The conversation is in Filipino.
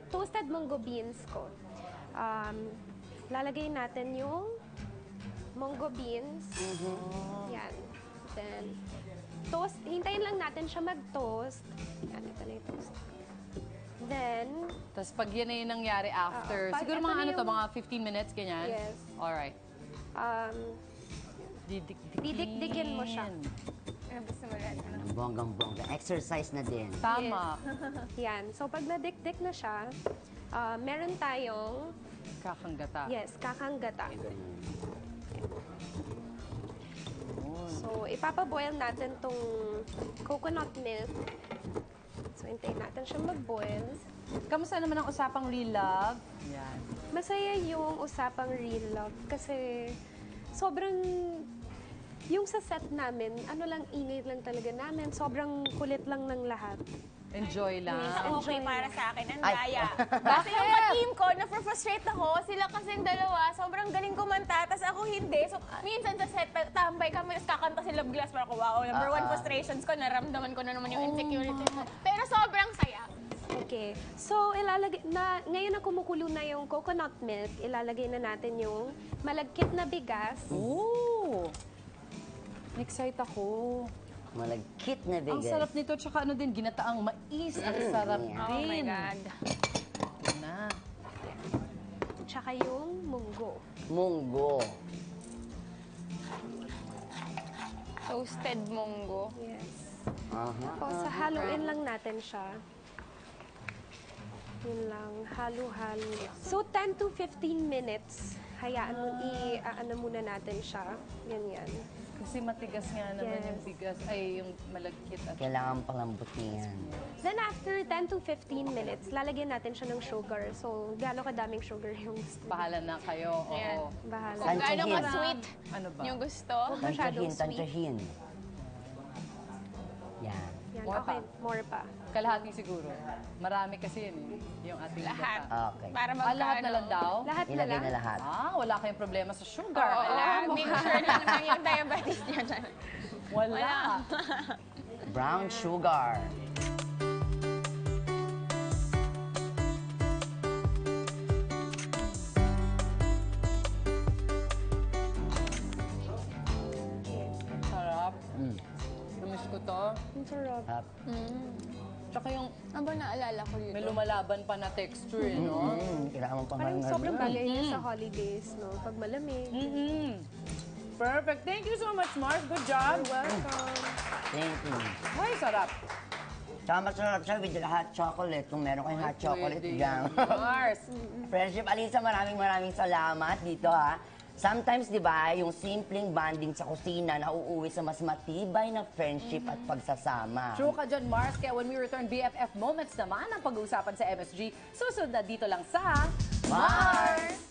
toasted munggo beans ko. Lalagay natin yung munggo beans. Yan. Then, toast. Hintayin lang natin siya mag-toast. Yan, ito na yung toast. Then, Tapos pag yan na yung nangyari after, pag siguro ito mga na ano to, yung- mga 15 minutes, ganyan? Yes. Alright. didikdikin mo siya. Gusto mo rin. Bonggang-bongga. Exercise na din. Tama. Yan. So, pag nadikdik na siya, meron tayong, Kakanggata. yes, kakanggata. So, ipapaboil natin tong coconut milk. So, hintayin natin siya mag-boil. Kamusta naman ang usapang real love? Yan. Masaya yung usapang real love kasi sobrang, yung sa set namin, ano lang, ingay lang talaga namin. Sobrang kulit lang ng lahat. Enjoy lang. Minsan okay Enjoy para lang. sa akin, ang Ay. daya. Kasi yung ka-team ko, na-frustrate ako. Sila kasing dalawa, sobrang galing kumanta, tapos ako hindi. So, minsan sa set, tambay kami, tapos kakanta si Love Glass. Parang, wow, number one frustrations ko, naramdaman ko na naman yung insecurity ko. Pero sobrang saya. Okay. So, ngayon na kumukulo na yung coconut milk, ilalagay na natin yung malagkit na bigas. Ooh! Excite ako. Malagkit na Ang bigas. sarap nito, tsaka ano din, ginataang mais. Ang sarap din. Oh my God. Yan na. Tsaka yung munggo. Munggo. Toasted munggo. Yes. Aha. Tapos, haluin lang natin siya. Yun lang, halo-halo. So, 10 to 15 minutes, hayaan mo, ano muna natin siya. Ganyan. Kasi matigas nga naman Yes. yung bigas, ay yung malagkit at Kailangan palambutin yan. Then, after 10 to 15 minutes, lalagyan natin siya ng sugar. So, gaano kadaming sugar yung gusto. bahala na kayo. Ayan. Oo. Bahala. Kung gaano Tansahin. ka-sweet Ano ba? yung gusto. Masyadong Tansyahin, tansyahin. Yan. Yan, More okay, pa. more pa. Kalahati siguro. Marami kasi yun eh. Yung ating Lahat. gata. Okay. Para Ah, lahat na lang daw? Lahat na Ilagay lang. na lahat. Ah, wala kayong problema sa sugar. Oo, Ah, make sure lang lang yung diabetes niya dyan. wala. Brown sugar. Sarap. Namiss ko to. Ang sarap. Hap. Tsaka yung Ano ba naalala ko dito? may lumalaban pa na texture, eh, no? Kailangan mo pang Parang hangal sobrang yun. bagay niya sa holidays, no? Pag malamig. Perfect. Thank you so much, Mars. Good job. Welcome. Thank you. Ay, sarap. Tsaka masarap siya with the hot chocolate. Kung meron kayong hot chocolate Pwede. dyan. Mars. Friendship, Alisa, maraming salamat dito ha. Sometimes, di ba, yung simpleng bonding sa kusina nauuwi sa mas matibay na friendship at pagsasama. True ka dyan, Mars. Kaya when we return, BFF moments naman ang pag-uusapan sa MSG. Susunod na dito lang sa Mars!